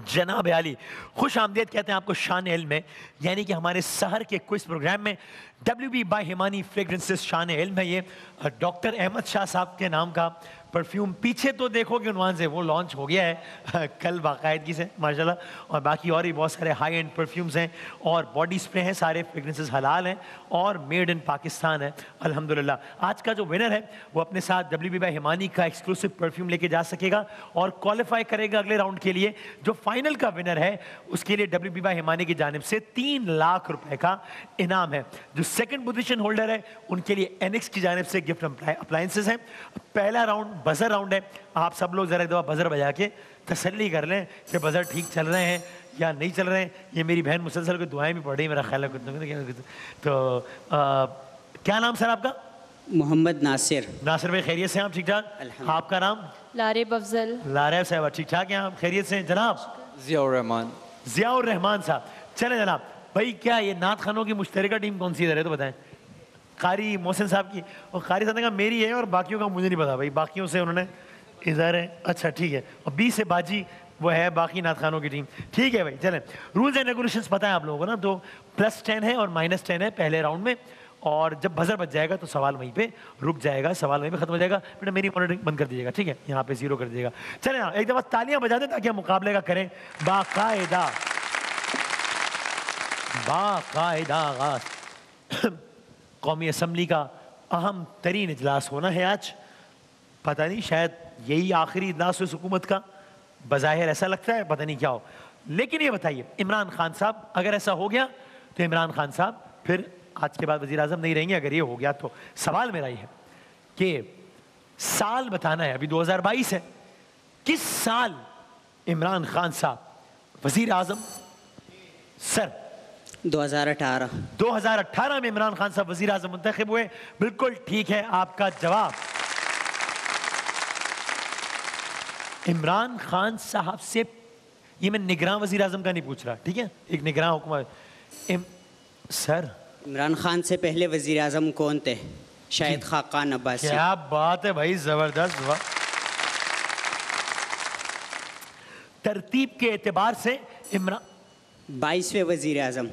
जनाब आली खुश आमदेद कहते हैं आपको शान इल्म में, यानी कि हमारे सहर के क्विज प्रोग्राम में WB बाय हिमानी फ्रेग्रेंसेस शान इल्म है। ये डॉक्टर अहमद शाह साहब के नाम का परफ्यूम, पीछे तो देखोगे उन्वान से वो लॉन्च हो गया है कल बाकायदगी से माशाल्लाह, और बाकी और भी बहुत सारे हाई एंड परफ्यूम्स हैं और बॉडी स्प्रे हैं, सारे फ्रेग्रेंसेस हलाल हैं और मेड इन पाकिस्तान है अल्हम्दुलिल्लाह। आज का जो विनर है वो अपने साथ WB बाय हिमानी का एक्सक्लूसिव परफ्यूम लेके जा सकेगा और क्वालिफाई करेगा अगले राउंड के लिए। जो फाइनल का विनर है उसके लिए WB बाय हिमानी की जानिब से 3 लाख रुपए का इनाम है। जो सेकंड पोजीशन होल्डर है उनके लिए एनेक्स की जानिब से गिफ्ट अप्लायंसेस हैं। पहला राउंड बजर राउंड है, आप सब लोग जरा एक दफा बजर बजा के तसल्ली कर लें कि बजर ठीक चल रहे हैं या नहीं चल रहे हैं। ये मेरी बहन मुसलसल को दुआएं भी पढ़ रही है, मेरा ख्याल है। तो क्या नाम सर आपका? मोहम्मद नासिर। नासिर भाई खैरियत से हैं आप? ठीक ठाक। आपका नाम? लारेब अफजल। लारेब साहब ठीक ठाक हैं आप? खैरियत से हैं जनाब? जियाउर रहमान। जियाउर रहमान साहब। चले जनाब भाई, क्या ये नात खानों की मुश्तरका टीम कौन सी इधर है तो बताएं। कारी मोहसिन साहब की, और कारी साहब का मेरी है और बाकियों का मुझे नहीं पता भाई, बाकियों से उन्होंने इधर है। अच्छा ठीक है, और 20 से बाजी वो है बाकी नात खानों की टीम। ठीक है भाई चलें। रूल्स एंड रेगुलेशंस पता है आप लोगों को ना, तो +10 है और -10 है पहले राउंड में, और जब बजर बच जाएगा तो सवाल वहीं पे रुक जाएगा, सवाल वहीं पे खत्म हो जाएगा। बेटा मेरी मॉनिटरिंग बंद कर दीजिएगा, ठीक है? यहाँ पे 0 कर दीजिएगा। चलें ना एक दफ़ा तालियां बजा दें ताकि हम मुकाबले का करें बाकायदा। कौमी असम्बली का अहम तरीन इजलास होना है आज। पता नहीं शायद यही आखिरी इजलास है हुकूमत का, बज़ाहिर ऐसा लगता है, पता नहीं क्या हो। लेकिन ये बताइए इमरान खान साहब, अगर ऐसा हो गया तो इमरान खान साहब फिर आज के बाद वज़ीर आज़म नहीं रहेंगे। अगर ये हो गया तो सवाल मेरा ये है कि साल बताना है, अभी 2022 है, किस साल इमरान खान साहब वज़ीर आज़म? सर 2018। 2018 में इमरान खान साहब वज़ीर आज़म मुंतखब हुए। बिल्कुल ठीक है आपका जवाब। इमरान खान साहब से, ये मैं निगरान वज़ीर आज़म का नहीं पूछ रहा, ठीक है? एक निगरान हुकूमत। सर इमरान खान से पहले वज़ीर आज़म कौन थे? शाहिद खाकान अब्बासी। क्या बात है भाई, जबरदस्त। वाह। तरतीब के एतबार से इमरान 22वें वज़ीर आज़म।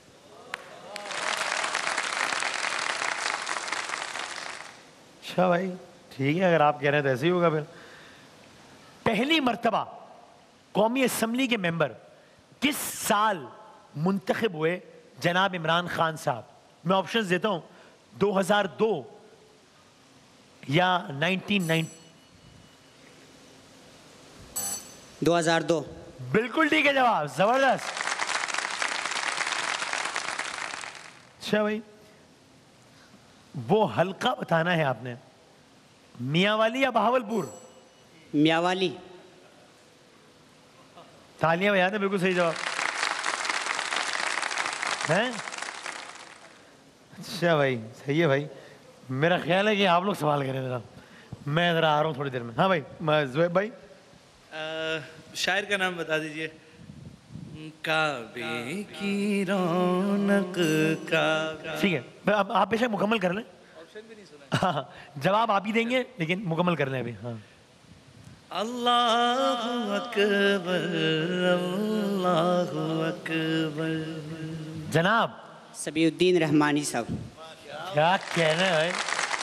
अच्छा भाई ठीक है, अगर आप कह रहे हैं तो ऐसे ही होगा। फिर पहली मर्तबा कौमी असम्बली के मेंबर किस साल मुंतखब हुए जनाब इमरान खान साहब? मैं ऑप्शंस देता हूं, 2002 या 1990। 2002। बिल्कुल ठीक है जवाब, जबरदस्त। अच्छा भाई, वो हल्का बताना है आपने, मियांवाली या बहावलपुर? मियांवाली। तालियां बजा दें, बिल्कुल सही जवाब है। अच्छा भाई सही है भाई। मेरा ख्याल है कि आप लोग सवाल करें जरा, मैं जरा आ रहा हूँ थोड़ी देर में। हाँ भाई ज़ुहैब भाई। शायर का नाम बता दीजिए। काबे की रौनक का। ठीक है, अब आप बेशक मुकम्मल कर लें। ऑप्शन भी नहीं सुना। हाँ जवाब आप ही देंगे लेकिन मुकम्मल कर लें अभी। हाँ अल्लाहु अकबर, अल्लाहु अकबर। जनाब सबीउद्दीन रहमानी साहब। क्या कहना है भाई।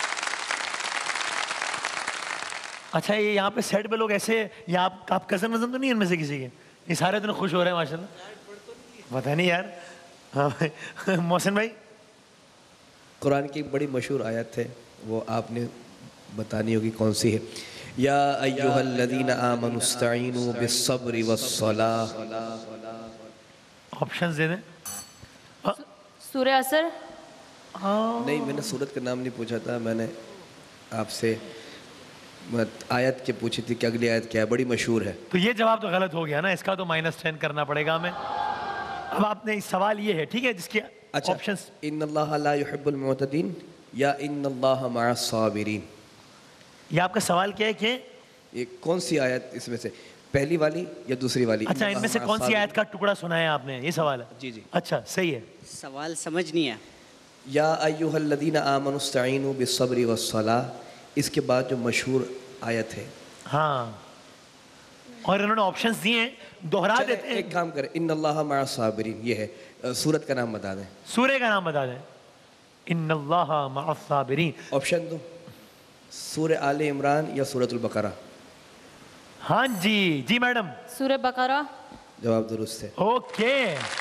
अच्छा ये यहाँ पे सेट पे लोग ऐसे, या आप कज़न वज़न तो नहीं इनमें से किसी के? ये सारे इतने खुश हो रहे हैं माशाल्लाह। पता नहीं यार। हाँ भाई मोहसिन भाई। कुरान की बड़ी मशहूर आयत है, वो आपने बतानी होगी कौन सी है। या अय्युहल्लज़ीना आमनुस्तईनु बिस्सब्रि वस्सलाह। ऑप्शंस दे दें। सूरह असर। नहीं, मैंने सूरत का नाम नहीं पूछा था, मैंने आपसे आयत के पूछी थी कि अगली आयत क्या है, बड़ी मशहूर है। तो ये जवाब तो गलत हो गया ना, इसका तो -10 करना पड़ेगा हमें। अब आपने सवाल ये है, ठीक है, जिसके अच्छा, ऑप्शंस। इन्नल्लाह ला युहिब्बुल मुअतदीन या इन्नल्लाह मअस साबिरीन। ये आपका सवाल क्या है कि ये कौन सी आयत इसमें से, पहली वाली या दूसरी वाली? अच्छा इनमें से कौन सी आयत का टुकड़ा सुनाया आपने, ये सवाल है? जी जी। अच्छा सही है। सवाल समझ नहीं है। या अय्युहल्लज़ीना आमनुस्तईनु बिस्सब्रि वस्सलाह, इसके बाद जो मशहूर आयत है। हाँ और इन्होंने ऑप्शंस दिए हैं, दोहरा चलें, देते हैं। एक काम करें, इन्नल्लाह मअस साबिरीन, ये है। सूरत का नाम बता दें। सूर्य का नाम बता दें। इन्नल्लाह मअस साबिरीन। ऑप्शन दो, सूरह आले इमरान या सूरतुल बकरा। हाँ जी, जी मैडम। सूर्य बकरा। जवाब दुरुस्त है। ओके,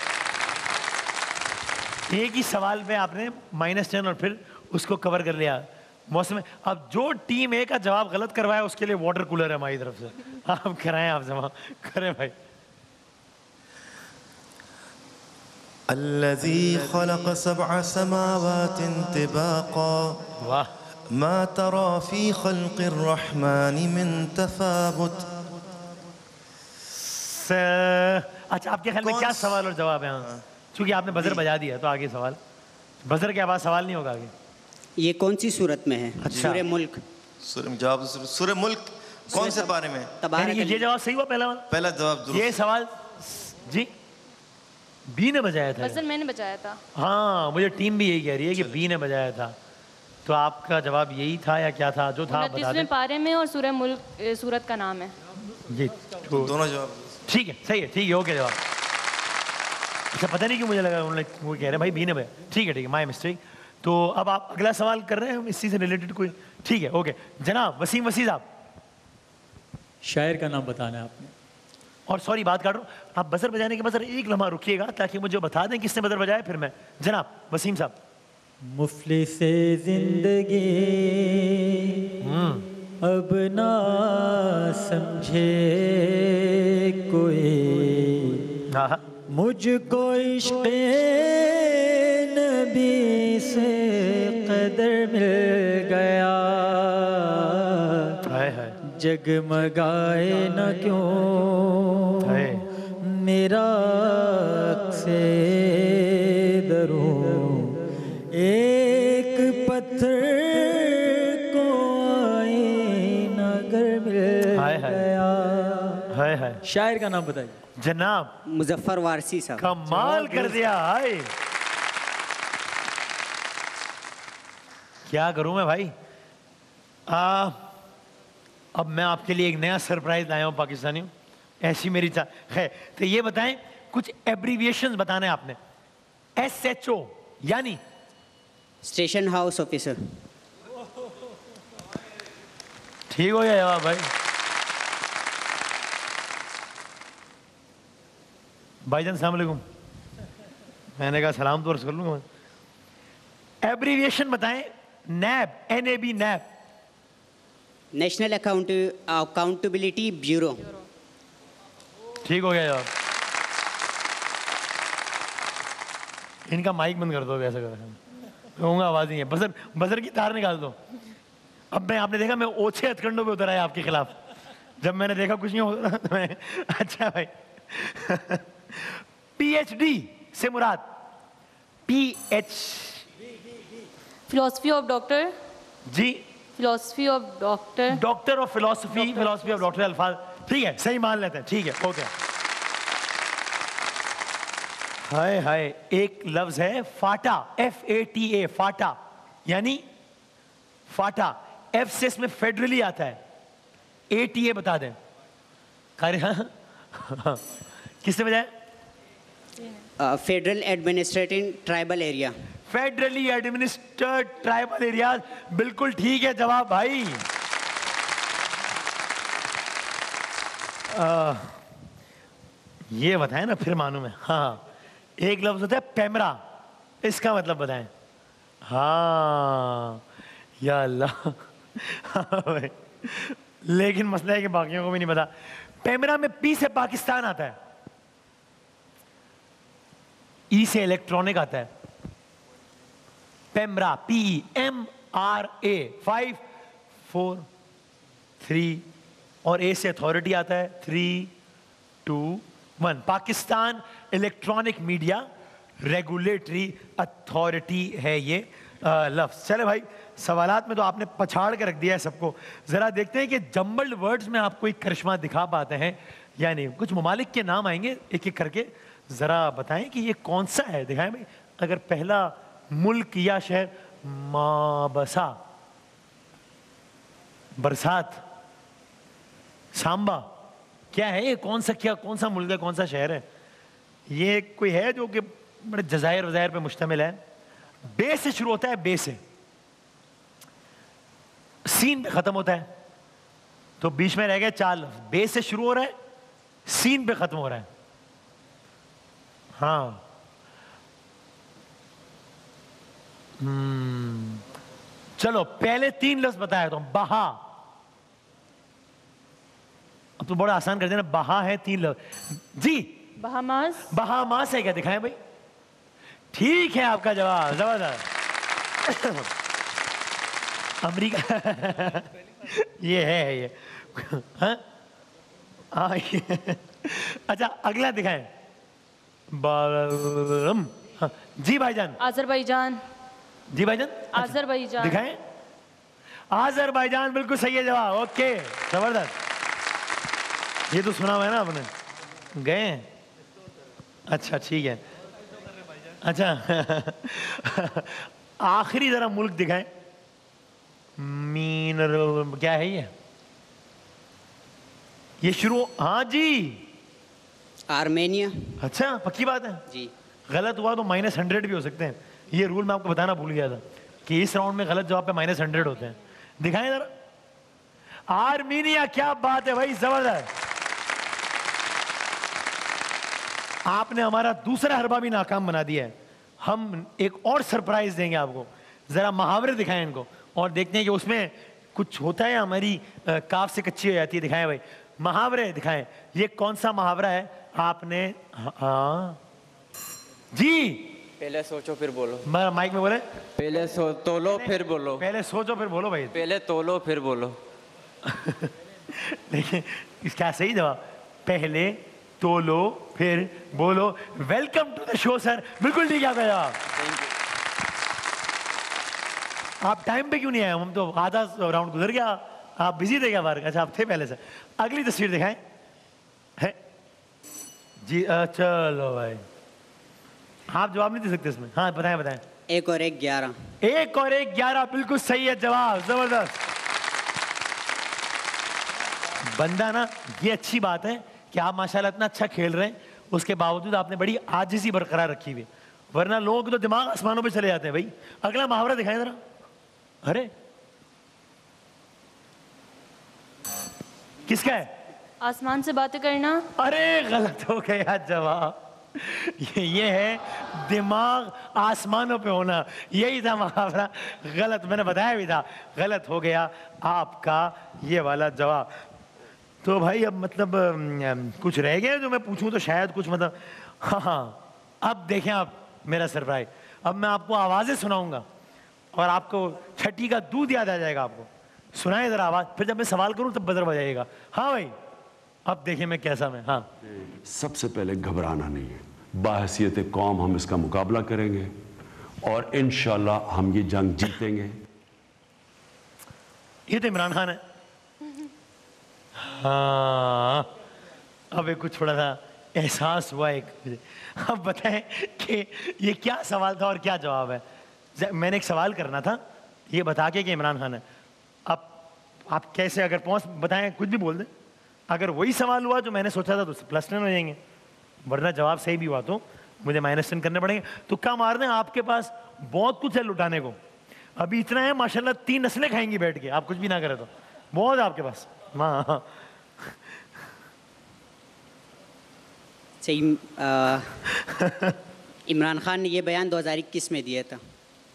एक ही सवाल पे आपने -10 और फिर उसको कवर कर लिया। मौसम में अब जो टीम ए का जवाब गलत करवाया उसके लिए वाटर कूलर है हमारी तरफ से, आप कराएं, आप जमा करें भाई। الذي خلق سبع سماوات طباقا वाह, ما ترى في خلق الرحمن من تفاوت। अच्छा, आपके ख्याल में क्या सवाल और जवाब है? हाँ, क्योंकि आपने बजर बजा दिया तो आगे सवाल, बजर के आवाज सवाल नहीं होगा आगे। ये कौन सी सूरत में है? अच्छा। सूरह मुल्क। जवाब सूरह मुल्क कौन से पारे में? यानी तबारक ये जवाब सही हुआ पहला वाला? पहला जवाब ये दुरुस्त। सवाल जी बी ने बजाया था। बजर मैंने बजाया था। हाँ, मुझे टीम भी यही कह रही है कि बी ने बजाया था। तो आपका जवाब यही था या क्या था? जो था आप बता 29वें दें। पारे में और सूरह मुल्क सूरत का नाम है। जी तो दोनों जवाब ठीक है, सही है, ठीक है, ओके जवाब। अच्छा, पता नहीं क्यों मुझे लगा उन्होंने वो कह रहे हैं भाई बी ने बजाया। ठीक है, ठीक है, माय मिस्टेक। तो अब आप अगला सवाल कर रहे हैं हम इसी से रिलेटेड कोई? ठीक है, ओके जनाब वसीम वसीम साहब। शायर का नाम बताना है आपने। और सॉरी बात काट रहा हूँ, आप बजर बजाने के बाद जरा एक लम्हा रुकिएगा ताकि मुझे बता दें किसने बजर बजाया, फिर मैं। जनाब वसीम साहब। मुफलिसे जिंदगी अब ना समझे कोई, हाँ, मुझको इश्क़े नबी से कदर मिल गया, हाय हाय जगमगाए न क्यों हाय। मेरा से दरो, एक पत्थर को आईना गर मिल हाय हाय। गया। हाय हाय। शायर का नाम बताइए। जनाब मुजफ्फर वारसी साहब। कमाल कर दिया। हाय, क्या करूं मैं भाई। अब मैं आपके लिए एक नया सरप्राइज लाया हूं पाकिस्तानियों, ऐसी मेरी है। तो ये बताएं, कुछ एब्रीविएशंस बताने आपने। SHO यानी स्टेशन हाउस ऑफिसर। ठीक हो गया जवाब भाई। भाईजान सलाम अलैकुम। मैंने कहा सलाम तो अर्ज कर लूंगा मैं। एब्रीविएशन बताएं। NAB, NAB, NAB। National accountability bureau. ठीक हो गया जवाब। इनका माइक बंद कर दो, ऐसा कर कहूँगा आवाज नहीं है। बजर बजर की तार निकाल दो। अब मैं, आपने देखा मैं ओछे हथकंडों पे उतर आया आपके खिलाफ, जब मैंने देखा कुछ नहीं होता तो मैं, अच्छा भाई। PhD से मुराद PH फिलोसफी ऑफ डॉक्टर। जी, philosophy of doctor. Doctor of philosophy, philosophy of doctor अल्फाज। ठीक है, सही मान लेते हैं। ठीक है, ओके। हाय हाय, एक लफ्ज है फाटा, FATA, फाटा यानी फाटा। F से इसमें फेडरली आता है। ATA बता दें। किसने बजाया? Federal administrative tribal area. Federally administered tribal areas, बिल्कुल ठीक है जवाब भाई। ये बताएं ना फिर मालूम है। हाँ, एक लफ्ज होता है पैमरा, इसका मतलब बताएं। हाँ या अल्लाह। हाँ भाई, लेकिन मसला है कि बाकियों को भी नहीं पता। पैमरा में P से पाकिस्तान आता है, E से इलेक्ट्रॉनिक आता है। पैमरा, PEMRA, 5 4 3 और A से अथॉरिटी आता है 3 2 1। Pakistan electronic media regulatory authority है ये लफ्ज। चले भाई, सवालात में तो आपने पछाड़ के रख दिया है सबको। जरा देखते हैं कि जम्बल्ड वर्ड्स में आप कोई करिश्मा दिखा पाते हैं या नहीं। कुछ ममालिक के नाम आएंगे एक एक करके, जरा बताएं कि ये कौन सा है। दिखाएं भाई। अगर पहला मुल्क या शहर, माबसा, बरसात, सांबा, क्या है ये? कौन सा मुल्क है, कौन सा शहर है? ये कोई है जो कि बड़े जजायर वजायर पे मुश्तमिल है। बे से शुरू होता है, बे से, सीन पे खत्म होता है, तो बीच में रह गए 4 लफ्ज। बे से शुरू हो रहा है, सीन पे खत्म हो रहा है। हाँ, चलो पहले 3 लफ्ज बताया तो बहा। अब तो बड़ा आसान कर देना, बहा है 3 लफ्ज जी। बहामास। बहामास है क्या? दिखाएं भाई। ठीक है आपका जवाब, जबरदस्त। अमेरिका ये है ये। हाँ? अच्छा अगला दिखाएं। हाँ, जी भाईजान। आज़रबाईजान। जी भाईजान। अच्छा, आज़रबाईजान। दिखाएं। आज़रबाईजान बिल्कुल सही है जवाब। ओके, जबरदस्त। ये तो सुना हुआ है ना आपने, गए हैं? अच्छा ठीक है। अच्छा आखिरी जरा मुल्क दिखाएं। क्या है ये शुरू? हाँ जी, आर्मेनिया। अच्छा पक्की बात है। जी। गलत हुआ तो -100 भी हो सकते हैं। ये रूल मैं आपको बताना भूल गया था कि इस राउंड में गलत जवाब पे -100 होते हैं। दिखाएं जरा। आर्मीनिया, क्या बात है भाई, जबरदस्त। आपने हमारा दूसरा हरबा भी नाकाम बना दिया है। हम एक और सरप्राइज देंगे आपको। जरा मुहावरे दिखाएं इनको और देखते हैं कि उसमें कुछ होता है, हमारी काफ से कच्ची हो जाती है। दिखाएं भाई, मुहावरे दिखाएं। ये कौन सा मुहावरा है आपने? हाँ जी, पहले सोचो फिर बोलो। माइक में बोले। पहले तोलो फिर बोलो। पहले सोचो फिर बोलो भाई। पहले तोलो फिर बोलो। देखिए इसका सही जवाब, पहले तोलो फिर बोलो। Welcome to the show sir. बिल्कुल ठीक है आपका जवाब। आप टाइम पे क्यों नहीं आए? हम तो आधा राउंड गुजर गया, आप बिजी थे क्या बाहर? अच्छा आप थे पहले से। अगली तस्वीर दिखाएं। है जी, चलो भाई, आप जवाब नहीं दे सकते इसमें। हाँ बताएं बताएं। 1 और 1 11। 1 और 1 11 बिल्कुल सही है जवाब, जबरदस्त। बंदा ना, ये अच्छी बात है कि आप माशाल्लाह इतना अच्छा खेल रहे हैं, उसके बावजूद आपने बड़ी आजिज़ी बरकरार रखी हुई है, वरना लोगों के तो दिमाग आसमानों पे चले जाते हैं भाई। अगला मुहावरा दिखाएं जरा। अरे किसका है? आसमान से बातें करना। अरे गलत हो गया जवाब। ये है दिमाग आसमानों पे होना, यही था मुहावरा। गलत, मैंने बताया भी था, गलत हो गया आपका ये वाला जवाब। तो भाई अब मतलब कुछ रह गया जो मैं पूछूं तो शायद कुछ मतलब। हाँ, अब देखें आप मेरा सरप्राइज। अब मैं आपको आवाज़ें सुनाऊंगा और आपको छठी का दूध याद आ जाएगा। आपको सुनाए ज़रा आवाज़, फिर जब मैं सवाल करूं तब बजर बजाइएगा। हाँ भाई, अब देखिए मैं कैसा मैं। हाँ, सबसे पहले घबराना नहीं है, बाहसियत कौम हम इसका मुकाबला करेंगे और इंशाल्लाह हम ये जंग जीतेंगे। ये तो इमरान खान है। हाँ, अब एक कुछ थोड़ा सा एहसास हुआ एक। अब बताएं कि ये क्या सवाल था और क्या जवाब है। मैंने एक सवाल करना था, ये बता के कि इमरान खान है। अब आप कैसे, अगर पहुंच बताएं, कुछ भी बोल दें। अगर वही सवाल हुआ जो मैंने सोचा था तो +10 हो जाएंगे, वरना जवाब सही भी हुआ तो मुझे -10 करने पड़ेंगे। तुक्का मार दें, आपके पास बहुत कुछ है लुटाने को। अभी इतना है माशाल्लाह, 3 नस्लें खाएंगी बैठ के, आप कुछ भी ना करें तो। बहुत है आपके पास। हाँ सही। इमरान खान ने ये बयान 2021 में दिया था।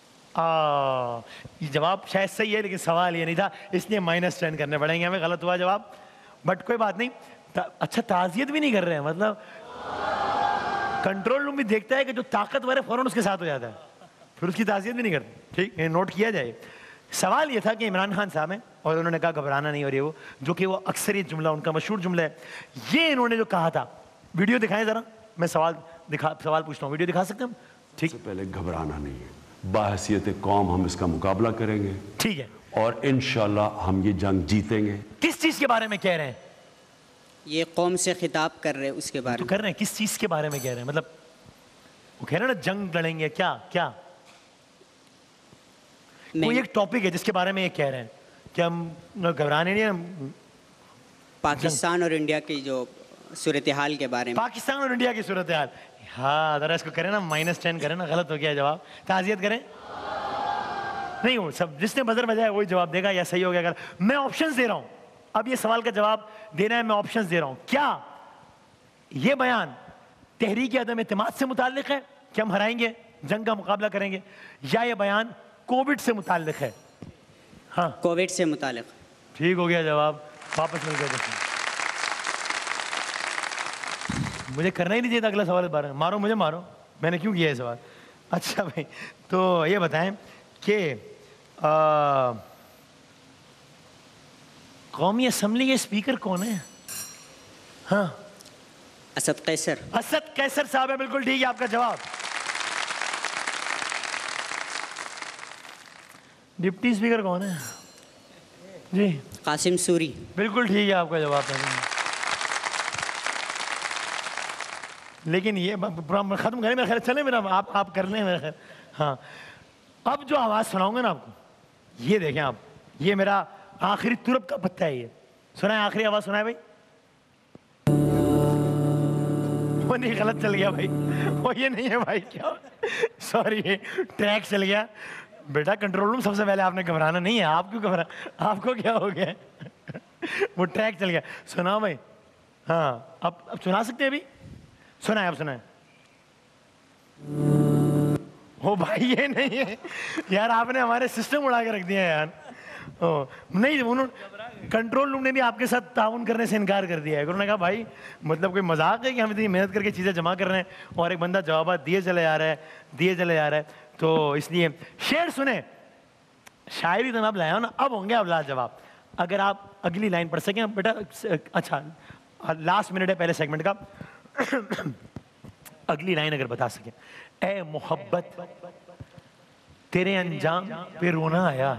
ये जवाब शायद सही है, लेकिन सवाल ये नहीं था, इसलिए -10 करने पड़ेंगे हमें। गलत हुआ जवाब, बट कोई बात नहीं। अच्छा, ताज़ियत भी नहीं कर रहे हैं, मतलब कंट्रोल रूम भी देखता है कि जो ताकतवर है फौरन उसके साथ हो जाता है, फिर उसकी ताज़ियत भी नहीं करते। ठीक, ये नोट किया जाए। सवाल ये था कि इमरान खान साहब हैं और उन्होंने कहा घबराना नहीं, और ये वो जो कि वो अक्सर ये जुमला उनका मशहूर जुमला है। ये इन्होंने जो कहा था, वीडियो दिखाएं जरा। मैं सवाल पूछता हूँ, वीडियो दिखा सकते हैं हम? ठीक, सबसे पहले घबराना नहीं है, बाहसियत कौम हम इसका मुकाबला करेंगे। ठीक है, और इंशाल्लाह हम ये जंग जीतेंगे। किस चीज़ के बारे में कह रहे हैं? ये कौम से खिताब कर रहे हैं, उसके बारे तो में कर रहे हैं, किस चीज़ के बारे में कह रहे हैं? मतलब वो कह रहे हैं ना जंग लड़ेंगे, क्या क्या कोई एक टॉपिक है जिसके बारे में ये कह रहे हैं कि हम घबराने नहीं, पाकिस्तान और इंडिया की जो सूरत हाल के बारे में। पाकिस्तान और इंडिया की सूरत हाल। हाँ ज़रा इसको करें ना, -10 करें ना, गलत हो गया जवाब, ताज़ियत करें। नहीं हो सब, जिसने बजर बजाया वही जवाब देगा, या सही हो गया। अगर मैं ऑप्शंस दे रहा हूँ, अब ये सवाल का जवाब देना है, मैं ऑप्शंस दे रहा हूँ। क्या ये बयान तहरीक अदम एतमाद से मुताल्लिक है कि हम हराएंगे, जंग का मुकाबला करेंगे, या ये बयान कोविड से मुताल्लिक है? हाँ, कोविड से मुताल्लिक। ठीक हो गया जवाब, वापस मिल गया। देखिए मुझे करना ही नहीं चाहिए था अगला सवाल इस बारे में। मारो मुझे, मारो, मैंने क्यों किया ये सवाल? अच्छा भाई, तो ये बताएं कि कौमी असम्बली के स्पीकर कौन है? हाँ, असद कैसर। असद कैसर साहब है, बिल्कुल ठीक है आपका जवाब। डिप्टी स्पीकर कौन है जी? कासिम सूरी। बिल्कुल ठीक है आपका जवाब। लेकिन ये खत्म करें मेरा ख्याल, चले मेरा, आप कर लें मेरा ख्याल। हाँ, अब जो आवाज़ सुनाऊंगा ना आपको, ये देखें आप, ये मेरा आखिरी तुरब का पत्ता है। ये सुनाए, आखिरी आवाज़ सुनाए भाई। वो नहीं, गलत चल गया भाई, वो ये नहीं है भाई, क्या सॉरी, ट्रैक चल गया बेटा। कंट्रोल रूम सबसे पहले आपने घबराना नहीं है, आप क्यों घबरा, आपको क्या हो गया? वो ट्रैक चल गया। सुनाओ भाई। हाँ, अब सुना सकते हैं अभी? सुनाए, अब सुनाए। ओ भाई ये नहीं है यार, आपने हमारे सिस्टम उड़ा के रख दिया है यार। ओ नहीं, उन्होंने कंट्रोल रूम ने भी आपके साथ ताउन करने से इनकार कर दिया है। उन्होंने कहा भाई मतलब कोई मजाक है कि हम इतनी मेहनत करके चीज़ें जमा कर रहे हैं और एक बंदा जवाब दिए चले जा रहा है, दिए चले जा रहा है। तो इसलिए शेर सुने, शायरी तो मैं अब लाया हूँ ना, अब होंगे अब लाजवाब। अगर आप अगली लाइन पढ़ सकें बेटा। अच्छा, लास्ट मिनट है पहले सेगमेंट का। अगली लाइन अगर बता सकें। ए मोहब्बत तेरे अंजाम पे रोना आया,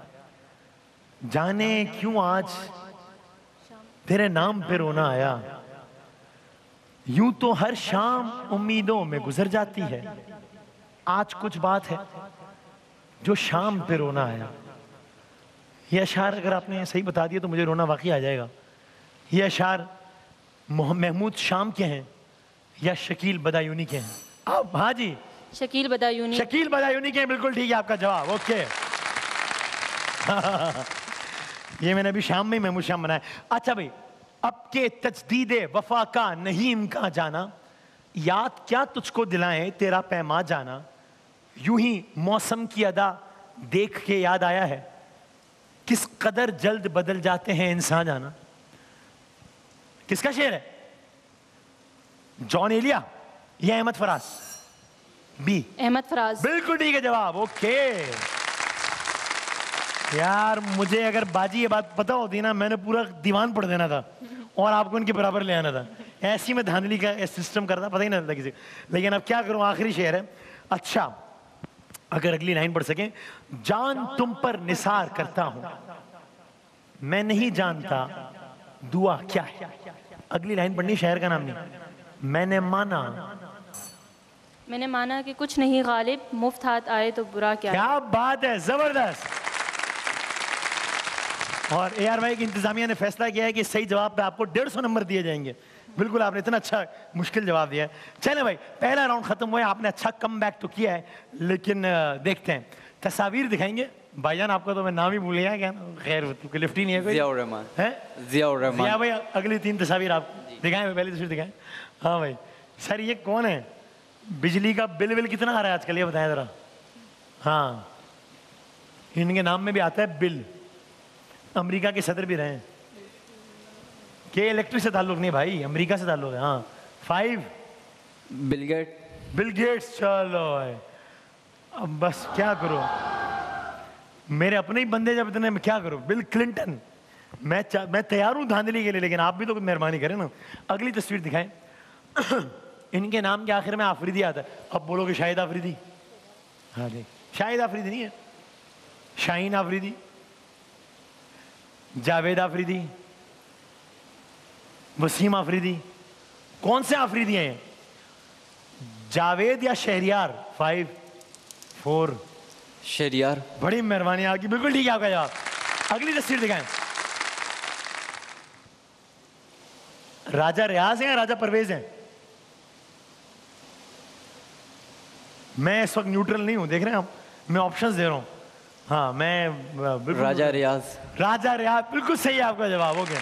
जाने क्यों आज तेरे नाम पे रोना आया। यूं तो हर शाम उम्मीदों में गुजर जाती है, आज कुछ बात है जो शाम पे रोना आया। ये अशार अगर आपने सही बता दिया तो मुझे रोना वाकई आ जाएगा। ये अशार महमूद शाम के हैं या शकील बदायूनी के हैं? आप हाँ जी, शकील बदायूनी। शकील बदायूनी के हैं, बिल्कुल ठीक है आपका जवाब। ओके ये मैंने अभी शाम में महमूद शाम बनाया। अच्छा भाई, अब के तजदीदे वफा का नहीं इम्कान जाना, याद क्या तुझको दिलाएं तेरा पैमा जाना। यूं ही मौसम की अदा देख के याद आया है, किस कदर जल्द बदल जाते हैं इंसान जाना। किसका शेर है? जॉन एलिया या अहमद फराज? बी, अहमद फराज। बिल्कुल ठीक है जवाब। ओके यार, मुझे अगर बाजी ये बात पता होती ना, मैंने पूरा दीवान पढ़ देना था और आपको इनके बराबर ले आना था। ऐसी में धांधली का सिस्टम करता, पता ही नहीं चलता किसी। लेकिन अब क्या करूं, आखिरी शेर है। अच्छा, अगर अगली लाइन पढ़ सकें। जान तुम पर निसार करता हूं, मैं नहीं जानता दुआ क्या है। अगली लाइन पढ़नी, शहर का नाम नहीं। मैंने माना कि कुछ नहीं गालिब, मुफ्त हाथ आए तो बुरा क्या। क्या बात है, जबरदस्त। और AR भाई की इंतजामिया ने फैसला किया है कि सही जवाब पे आपको 150 नंबर दिए जाएंगे। बिल्कुल, आपने इतना अच्छा मुश्किल जवाब दिया है। चले भाई, पहला राउंड खत्म हुआ है, आपने अच्छा कम बैक तो किया है, लेकिन देखते हैं। तस्वीर दिखाएंगे भाईजान, आपको तो मैं नाम ही भूल गया क्या? खैर, लिफ्ट ही नहीं है कोई। जियाउर रहमान है? जियाउर रहमान। जिया भाई, अगली 3 तस्वीर आप दिखाएं, पहली तस्वीर दिखाएं। हाँ भाई, सर ये कौन है? बिजली का बिल कितना आ रहा है आजकल, ये बताएं जरा। हाँ, इनके नाम में भी आता है बिल। अमेरिका के सदर भी रहे हैं। के इलेक्ट्रिक से ताल्लुक नहीं भाई, अमेरिका से ताल्लुक है। हाँ, 5 बिल गेट्स। चलो भाई, अब बस क्या करो, मेरे अपने ही बंदे जब इतने, मैं क्या करूं? Bill Clinton. मैं तैयार हूं धांधली के लिए, लेकिन आप भी तो मेहरबानी करें ना। अगली तस्वीर दिखाएं। इनके नाम के आखिर में आफरीदी आता है। अब बोलोगे शाहिद आफरीदी? हाँ जी, शाहिद आफरीदी नहीं है, शाहीन आफरीदी, जावेद आफरीदी, वसीम आफरीदी। कौन से आफरीदी हैं? जावेद या शहरियार? 5 4 शहरियार। बड़ी मेहरबानी आपकी, बिल्कुल ठीक है आपका जवाब। अगली तस्वीर दिखाएं। राजा रियाज हैं या राजा परवेज हैं? मैं इस वक्त न्यूट्रल नहीं हूं, देख रहे हैं आप, मैं ऑप्शंस दे रहा हूं। हाँ मैं बिल्कुल राजा रियाज। राजा रियाज बिल्कुल सही है आपका जवाब। हो गया।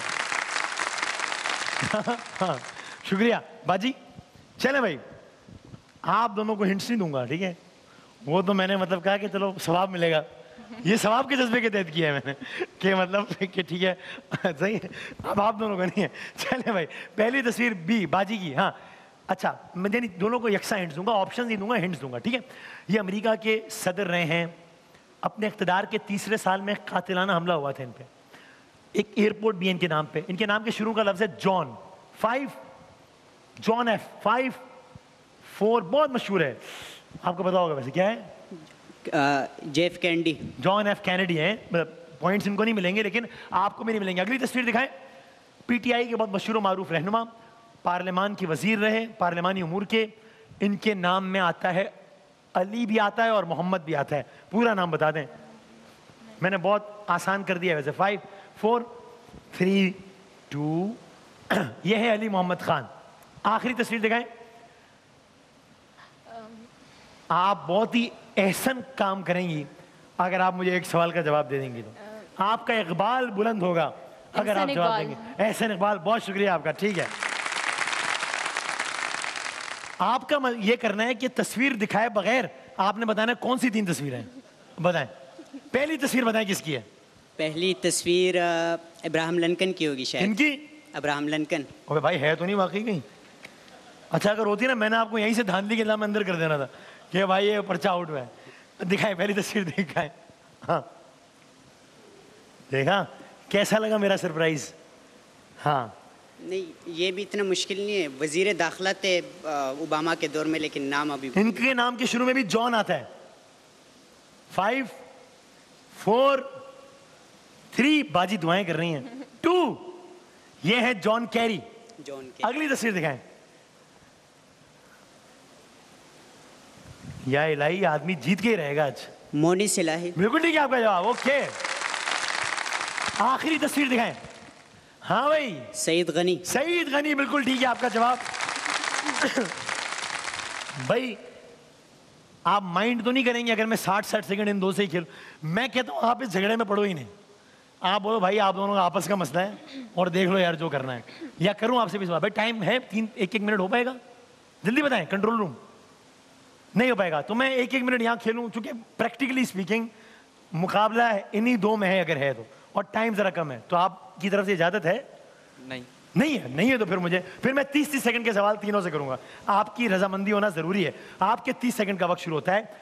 हाँ, शुक्रिया बाजी। चले भाई, आप दोनों को हिंट्स नहीं दूंगा, ठीक है? वो तो मैंने मतलब कहा कि चलो सवाब मिलेगा, ये सवाब के जज्बे के तहत किया है मैंने कि मतलब कि ठीक है सही है। अब आप दोनों को नहीं है। चले भाई, पहली तस्वीर बी बाजी की। हाँ अच्छा, मैं यानी दोनों को यकसा हिंट्स दूंगा, ऑप्शन नहीं दूंगा, हिंट्स दूंगा, ठीक है? ये अमेरिका के सदर रहे हैं, अपने इख्तिदार के तीसरे साल में कातिलाना हमला हुआ था इन पे, एक एयरपोर्ट भी है इनके नाम पे, इनके नाम के शुरू का लफ्ज है जॉन। 5 जॉन F 5 4 बहुत मशहूर है, आपको पता होगा वैसे, क्या है? Jeff Candy. John F Kennedy हैं, मतलब पॉइंट्स इनको नहीं मिलेंगे लेकिन आपको भी नहीं मिलेंगे। अगली तस्वीर दिखाएं। पीटीआई के बहुत मशहूर मारूफ रहनुमा, पार्लियामान के वजीर रहे, पार्लियामानी उमूर के। इनके नाम में आता है अली भी आता है और मोहम्मद भी आता है। पूरा नाम बता दें, मैंने बहुत आसान कर दिया वैसे। 5 4 3 2 यह है अली मोहम्मद खान। आखिरी तस्वीर दिखाएं। आप बहुत ही एहसन काम करेंगी अगर आप मुझे एक सवाल का जवाब दे देंगी तो आपका इकबाल बुलंद होगा अगर आप जवाब देंगे। एहसन इकबाल, बहुत शुक्रिया आपका, ठीक है। आपका ये करना है कि तस्वीर दिखाए बगैर आपने बताना कौन सी 3 तस्वीरें हैं, बताएं। पहली तस्वीर बताएं किसकी है? पहली तस्वीर अब्राहम लिंकन की होगी शायद। इनकी? Abraham Lincoln. अबे भाई है तो नहीं वाकई कहीं? अच्छा अगर होती ना, मैंने आपको यहीं से धांधली के नाम अंदर कर देना था कि भाई ये पर्चा आउट हुआ है। दिखाए पहली तस्वीर दिखाए। हाँ देखा कैसा लगा मेरा सरप्राइज? हाँ नहीं, ये भी इतना मुश्किल नहीं है। वजीर दाखिला थे ओबामा के दौर में, लेकिन नाम अभी इनके नाम के शुरू में भी जॉन आता है। 5 4 3 बाजी दुआएं कर रही हैं। 2 ये है जॉन कैरी। अगली तस्वीर दिखाएं। या इलाही, आदमी जीत के ही रहेगा आज। मोनी सिलाही। बिल्कुल ठीक है आपका जवाब, ओके। आखिरी तस्वीर दिखाएं। हाँ भाई, सईद गनी। सईद गनी, बिल्कुल ठीक है आपका जवाब। भाई आप माइंड तो नहीं करेंगे अगर मैं 60 सेकंड इन 2 से ही खेल? मैं कहता हूं आप इस झगड़े में पड़ो ही नहीं। आप बोलो भाई आप दोनों का आपस का मसला है और देख लो यार जो करना है। या करूं आपसे भी सवाल? भाई टाइम है 1-1 मिनट हो पाएगा? जल्दी बताएं, कंट्रोल रूम। नहीं हो पाएगा तो मैं 1-1 मिनट यहाँ खेलूं, चूंकि प्रैक्टिकली स्पीकिंग मुकाबला इन्हीं 2 में है अगर है तो, और टाइम जरा कम है, तो आपकी तरफ से इजाजत है? नहीं है तो फिर मैं 30 सेकंड के सवाल तीनों से करूंगा। आपकी रजामंदी होना जरूरी है। आपके 30 सेकंड का वक्त शुरू होता है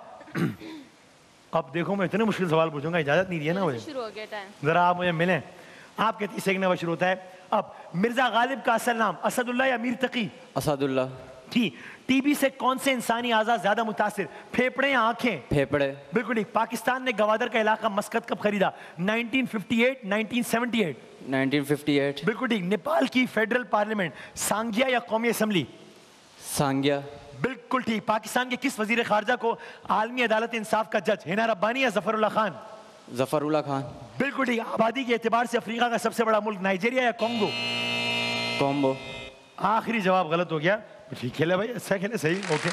अब देखो मैं इतने मुश्किल सवाल पूछूंगा, इजाजत नहीं दी है ना मुझे, शुरू हो गया टाइम। जरा आप मुझे मिलें। आपके 30 सेकंड का वक्त शुरू होता है अब। मिर्जा गालिब का असल नाम असदुल्ला या मीर तकी? असदुल्ला। टीबी से कौन से इंसानी आज़ा ज्यादा मुतासिर, फेफड़े या आंखें? फेफड़े। बिल्कुल ठीक। पाकिस्तान ने गवादर का इलाका मस्कत कब खरीदा? 1958 1978? 1958। बिल्कुल ठीक। नेपाल की फेडरल पार्लियामेंट सांघिया या कौमी असम्बली? सांघिया। बिल्कुल ठीक। पाकिस्तान के किस वजीर खारजा को आलमी अदालत इंसाफ का जज हिना रब्बानी या जफरुल्लाह खान? जफरुल्लाह खान। बिल्कुल ठीक। आबादी के एतबार से अफ्रीका का सबसे बड़ा मुल्क नाइजीरिया या कॉन्गो? कॉम्बो। आखिरी जवाब गलत हो गया। ठीक खेला भाई, अच्छा खेले, सही, ओके।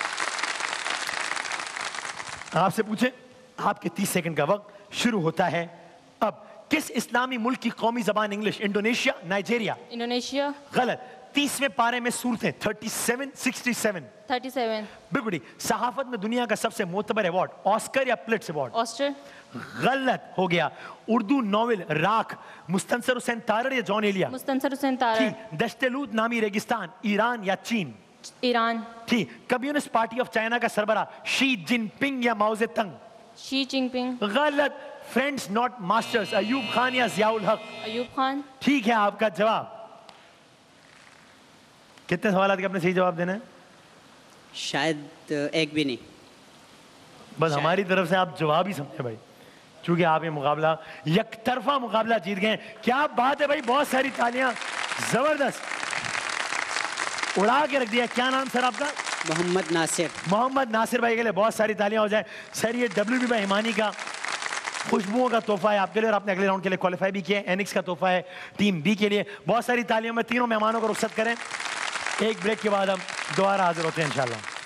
आपसे पूछे, आपके 30 सेकंड का वक्त शुरू होता है अब। किस इस्लामी मुल्क की कौमी जबान इंग्लिश? Indonesia, Nigeria? इंडोनेशिया। गलत। 30वें पारे में सूरतें 37 67? 37। बिल्कुल ठीक। सहाफत में दुनिया का सबसे मोतबर अवार्ड ऑस्कर या प्लिट्ज अवार्ड? ऑस्कर। गलत हो गया। उर्दू नॉवेल राख मुस्तंसर हुसैन तारड़ या जॉन एलिया? मुस्तंसर हुसैन तारड़। दश्तलूत नामी रेगिस्तान ईरान या चीन? ईरान। ठीक। कम्युनिस्ट पार्टी ऑफ चाइना का सरबरा शी जिनपिंग या माओ ज़ेडुंग? Xi Jinping. गलत। Friends not masters Ayub Khan या जियाउल हक? अयूब खान। ठीक है आपका जवाब। कितने सवाल के अपने सही जवाब देना है? शायद एक भी नहीं। बस हमारी तरफ से आप जवाब ही समझे भाई, क्योंकि आप ये मुकाबला यकतरफा मुकाबला जीत गए। क्या बात है भाई, बहुत सारी तालियां, जबरदस्त, उड़ा के रख दिया। क्या नाम सर आपका? मोहम्मद नासिर। मोहम्मद नासिर भाई के लिए बहुत सारी तालियां हो जाए। सर ये WB बाय हिमानी का खुशबुओं का तोहफा है आपके लिए और आपने अगले राउंड के लिए क्वालिफाई भी किया है। एनिक्स का तोहफा है टीम बी के लिए। बहुत सारी तालियों में तीनों मेहमानों को रुखसत करें। एक ब्रेक के बाद हम दोबारा हाजिर होते हैं इंशाल्लाह।